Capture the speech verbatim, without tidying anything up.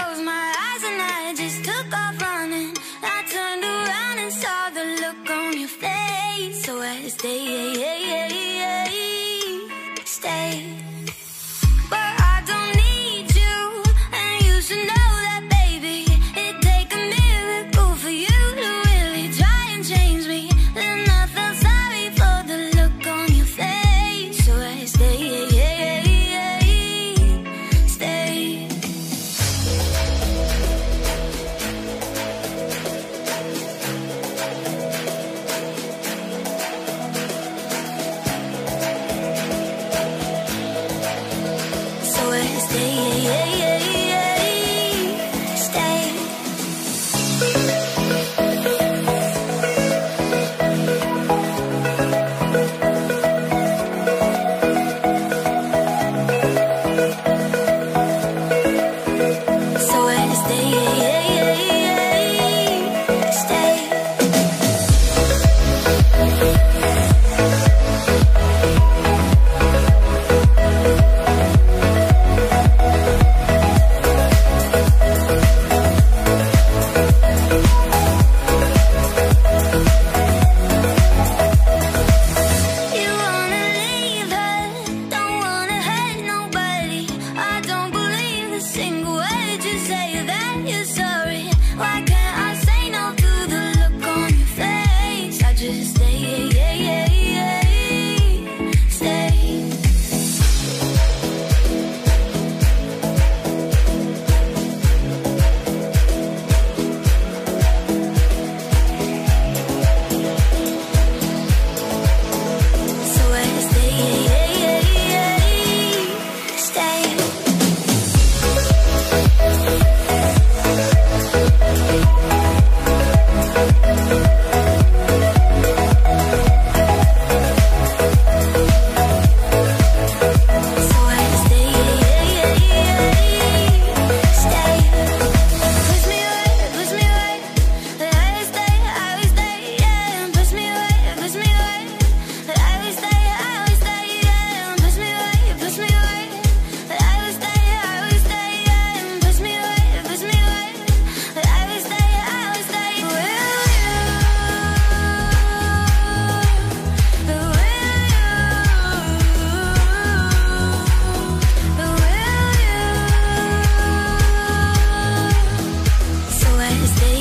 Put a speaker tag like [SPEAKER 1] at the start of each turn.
[SPEAKER 1] closed my eyes and I just took off running. I turned around and saw the look on your face. So I stay, stay. But I don't need you, and you should know that, baby. It'd take a miracle for you to really try and change me. Then I felt sorry for the look on your face. So I stay, stay. So I stay, stay. So I stay, stay. You wanna leave her, don't wanna hurt nobody. I don't believe a single word you say that you're sorry. Why can't I say no to the look on your face? I just stay, stay. So I stay, stay. So I stay, stay. Push me away, push me away. I will stay, I will stay, yeah. Push me away, push me away. I will stay, I will stay, yeah. Push me away, push me away. I will stay, I will stay, yeah. Push me away, push me away. I will stay, I will stay. Will you? Will you? Will you? So I stay,